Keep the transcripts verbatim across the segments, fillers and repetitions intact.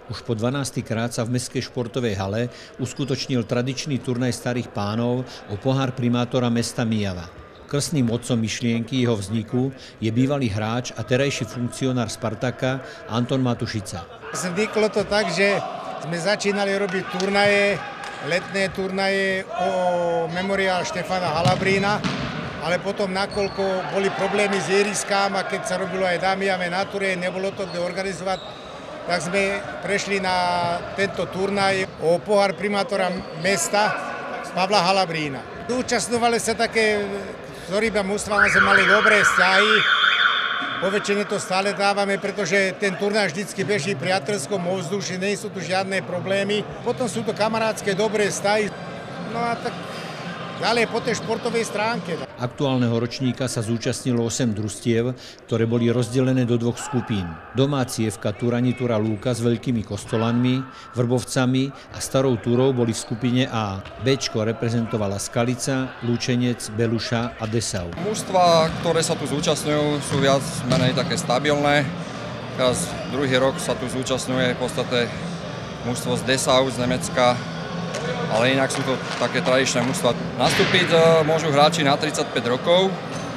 Už po dvanásty krát sa v mestskej športovej hale uskutočnil tradičný turnaj starých pánov o pohár primátora mesta Myjava. Krstným otcom myšlienky jeho vzniku je bývalý hráč a terajší funkcionár Spartaka Anton Matušica. Vzniklo to tak, že sme začínali robiť turnaje, letné turnaje o memoriál Štefana Halabrína, ale potom nakoľko boli problémy s ihriskám a keď sa robilo aj dámiame na turnaje, nebolo to kde organizovať, tak sme prešli na tento turnaj o pohár primátora mesta Pavla Halabrína. Účastňovali sa také, s ktorými mužstvami sme mali dobré vzťahy. Po väčšine to stále dávame, pretože ten turnaj vždycky beží v priateľskom ovzduši, nie sú tu žiadne problémy. Potom sú to kamarádske dobré vzťahy. No a tak ďalej po tej športovej stránke. Aktuálneho ročníka sa zúčastnilo osem družstiev, ktoré boli rozdelené do dvoch skupín. Domáci ef ká Turani Tura Lúka s Veľkými Kostolanmi, Vrbovcami a Starou Turou boli v skupine A. Béčko reprezentovala Skalica, Lučenec, Beluša a Dessau. Mužstvá, ktoré sa tu zúčastňujú, sú viac menej také stabilné. Teraz druhý rok sa tu zúčastňuje v podstate mužstvo z Dessau z Nemecka, ale inak sú to také tradičné mužstvá. Nastúpiť môžu hráči na tridsaťpäť rokov.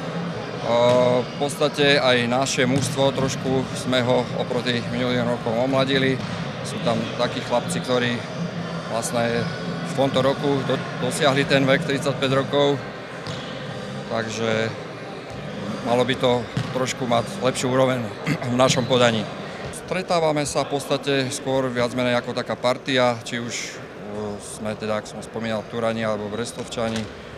V podstate aj naše mužstvo, trošku sme ho oproti minulým rokom omladili. Sú tam takí chlapci, ktorí vlastne v tomto roku dosiahli ten vek tridsaťpäť rokov. Takže malo by to trošku mať lepšiu úroveň v našom podaní. Stretávame sa v podstate skôr viac menej ako taká partia, či už sme teda, ako som spomínal, Turani alebo Brestovčani,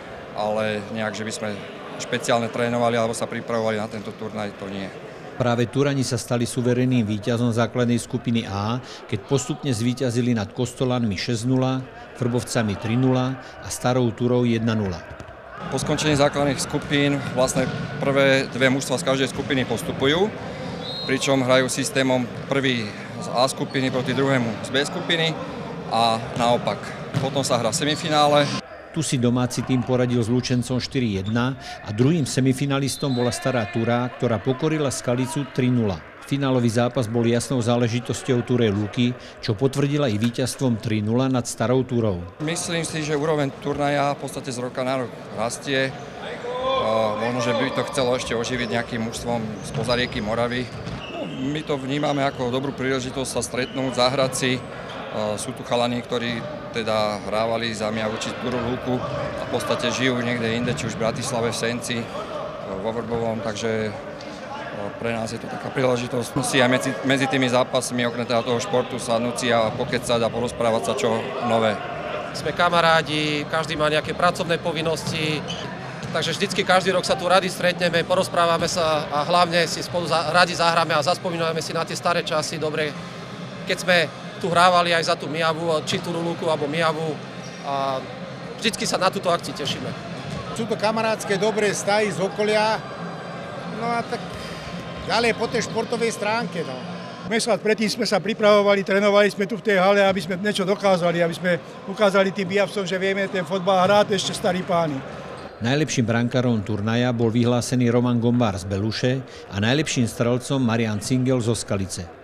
ale nejak, že by sme špeciálne trénovali alebo sa pripravovali na tento turnaj, to nie. Práve Turani sa stali suverenným víťazom základnej skupiny A, keď postupne zvíťazili nad Kostolanmi šesť nula, Vrbovcami tri nula a Starou Turou jedna nula. Po skončení základných skupín vlastne prvé dve mužstvá z každej skupiny postupujú, pričom hrajú systémom prvý z A skupiny proti druhému z B skupiny a naopak. Potom sa hrá semifinále. Tu si domáci tým poradil s Lučencom štyri jedna a druhým semifinalistom bola Stará Tura, ktorá pokorila Skalicu tri nula. Finálový zápas bol jasnou záležitosťou Turej Lúky, čo potvrdila i víťazstvom tri nula nad Starou Turou. Myslím si, že úroveň turnaja v podstate z roka na rok rastie. Možno, že by to chcelo ešte oživiť nejakým mužstvom spoza rieky Moravy. No, my to vnímame ako dobrú príležitosť sa stretnúť, zahrať si. Sú tu chalani, ktorí teda hrávali za Myjavu či Turu Lúku a v podstate žijú niekde inde, či už v Bratislave, v Senci, vo Vrbovom, takže pre nás je to taká príležitosť. Musí aj medzi, medzi tými zápasmi, okrem teda toho športu, sadnúť si a pokecať a porozprávať sa čo nové. Sme kamarádi, každý má nejaké pracovné povinnosti, takže vždycky každý rok sa tu radi stretneme, porozprávame sa a hlavne si spolu za, radi zahráme a zaspomíname si na tie staré časy, dobre, keď sme tu hrávali aj za tú Myjavu, či Turu Lúku alebo Myjavu a vždycky sa na túto akciu tešíme. Sú to kamarádske dobré vzťahy z okolia, no a tak ďalej po tej športovej stránke. No. Mesiac predtým sme sa pripravovali, trénovali sme tu v tej hale, aby sme niečo dokázali, aby sme ukázali tým Myjavcom, že vieme ten fotbal hrať ešte starí páni. Najlepším brankárom turnaja bol vyhlásený Roman Gombár z Beluše a najlepším strelcom Marian Cingel zo Skalice.